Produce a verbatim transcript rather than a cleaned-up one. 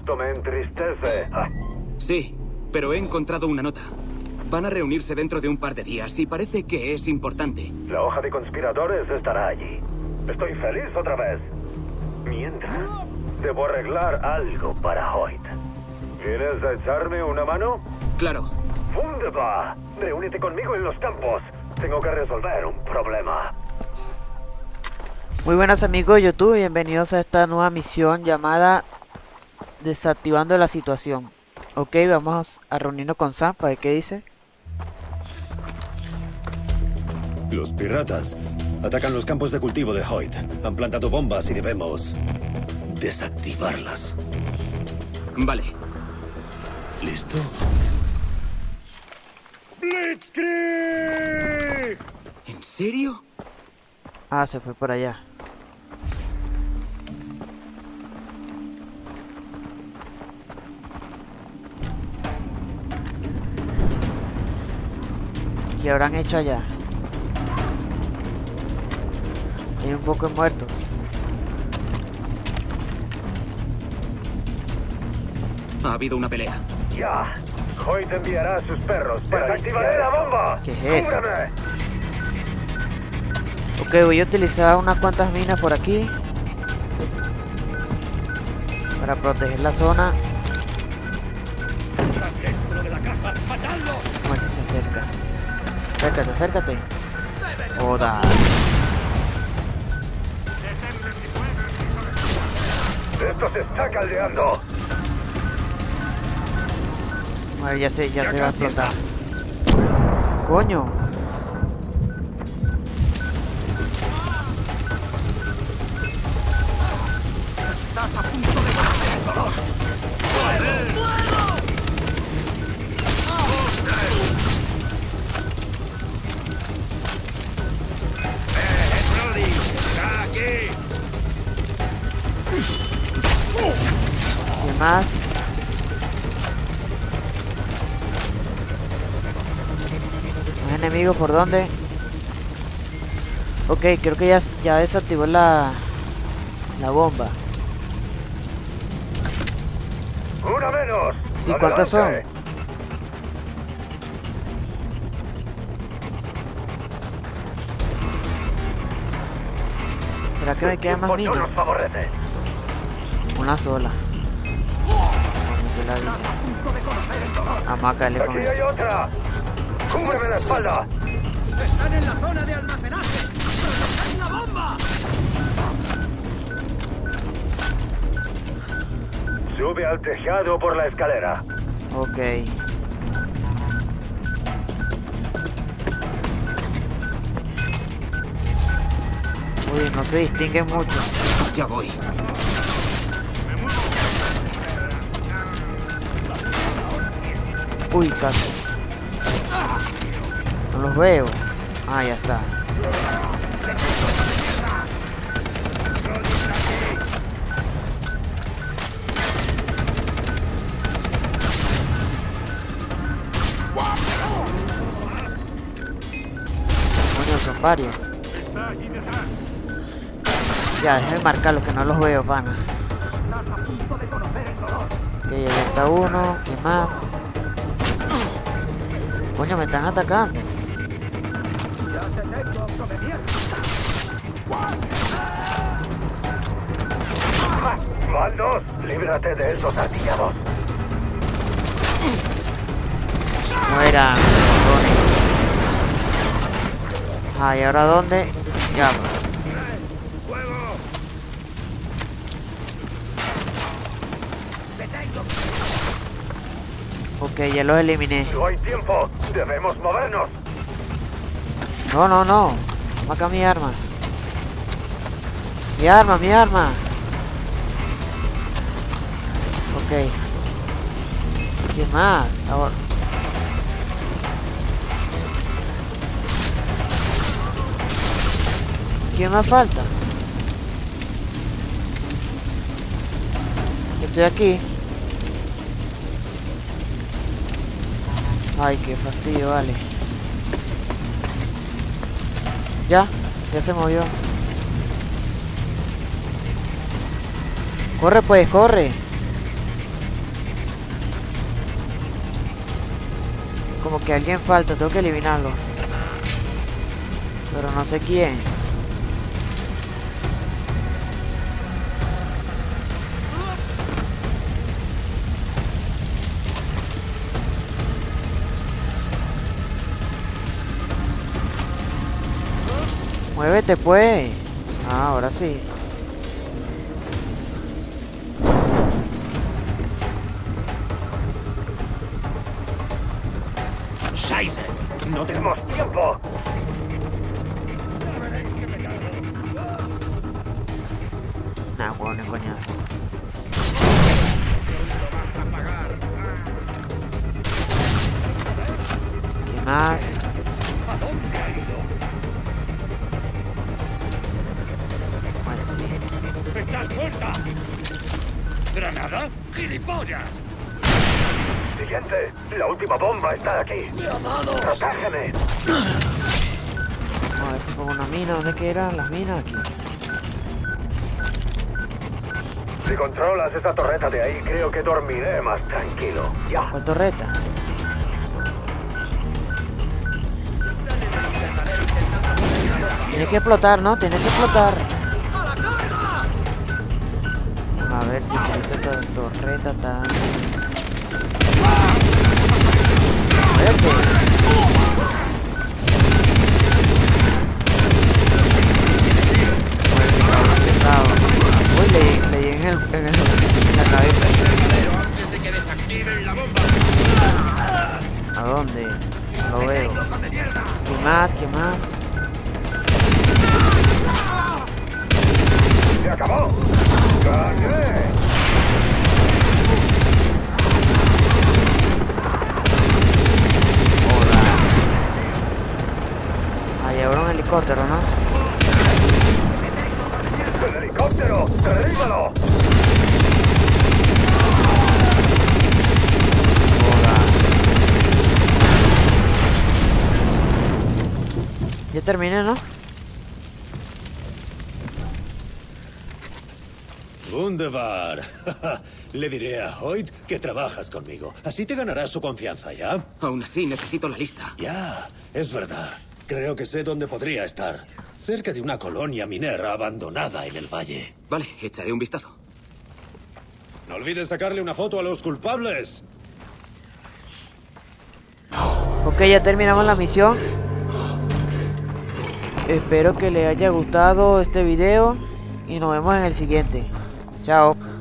Esto me entristece. Ah. Sí, pero he encontrado una nota. Van a reunirse dentro de un par de días y parece que es importante. La hoja de conspiradores estará allí. Estoy feliz otra vez. Mientras, debo arreglar algo para Hoyt. ¿Quieres echarme una mano? Claro. Wunderbar. Reúnete conmigo en los campos. Tengo que resolver un problema. Muy buenas amigos de YouTube, bienvenidos a esta nueva misión llamada Desactivando la situación. Ok, vamos a reunirnos con Sam para ver qué dice. Los piratas atacan los campos de cultivo de Hoyt. Han plantado bombas y debemos desactivarlas. Vale. ¿Listo? ¡Blitzkrieg! ¿En serio? Ah, se fue por allá. ¿Qué habrán hecho allá? Hay un poco de muertos. Ha habido una pelea. Ya. Hoyt enviará a sus perros para activar la bomba. ¿Qué es eso? ¡Cúbreme! Ok, voy a utilizar unas cuantas minas por aquí para proteger la zona. A ver si se acerca. Acércate, acércate. Joda. Esto se está caldeando. A ver, ya se, ya se va a explotar. Coño. Estás a punto de conocer el dolor. ¿Qué más? ¿Más enemigos por dónde? Ok, creo que ya, ya desactivó la, la bomba. Una menos. ¿Y cuántas son? Adelante. ¿Será que me quedan más No minas? nos favorece. Una sola. La vamos a caerle con Aquí hay esto. otra. ¡Cúbreme la espalda! Están en la zona de almacenaje. ¡Protejan la bomba! Sube al tejado por la escalera. Ok. Uy, no se distingue mucho. Ya voy. Uy, casi. No los veo. Ah, ya está. Bueno, son varios. Ya, déjenme marcarlos que no los veo, pana. Ok, ahí está uno. ¿Qué más? Coño, me están atacando. Van dos. Líbrate de esos artillados. Mueran. Ah, ¿y ahora dónde? Ya. Ok, ya los eliminé. No hay tiempo. Debemos movernos. No, no, no. Toma acá mi arma. Mi arma, mi arma. Ok. ¿Qué más? Ahora. ¿Quién más falta? Estoy aquí. Ay, qué fastidio, vale. Ya, ya se movió. Corre pues, corre. Como que alguien falta, tengo que eliminarlo. Pero no sé quién. Muévete pues. Ah, ahora sí. Scheiße. No ¡Tenemos tiempo! Nah, huevón, es coñazo. ¿Qué más? Pues sí. ¡Estás muerta! ¿Granada? ¡Gilipollas! Siguiente, la última bomba está aquí. ¡Protégeme! Vamos a ver si pongo una mina. ¿Dónde que eran las minas? Aquí. Si controlas esa torreta de ahí, creo que dormiré más tranquilo. Ya. ¿Cuál torreta? Tiene que explotar, ¿no? Tiene que explotar. A ver si utilizo esta torreta tan... Uy, le, le di en, el, en, el, en la cabeza. Antes de que desactiven la bomba. ¿A dónde? No lo veo. ¿Qué más? ¿Qué más? ¡Se acabó! ¡Gané! Ahí habrá un helicóptero, ¿no? ¡El helicóptero! ¡Derríbalo! Ya terminé, ¿no? Wunderbar. Le diré a Hoyt que trabajas conmigo. Así te ganarás su confianza, ¿ya? Aún así, necesito la lista. Ya, es verdad. Creo que sé dónde podría estar. Cerca de una colonia minera abandonada en el valle. Vale, echaré un vistazo. No olvides sacarle una foto a los culpables. Ok, ya terminamos la misión. Espero que les haya gustado este video y nos vemos en el siguiente. Chao.